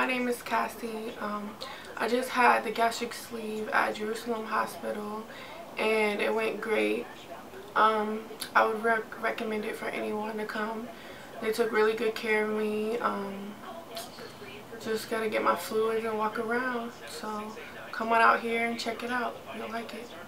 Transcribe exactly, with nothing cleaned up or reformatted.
name is Cassie. Um, I just had the gastric sleeve at Jerusalem Hospital and it went great. Um, I would rec recommend it for anyone to come. They took really good care of me. Um, just gotta get my fluids and walk around. So come on out here and check it out. You'll like it.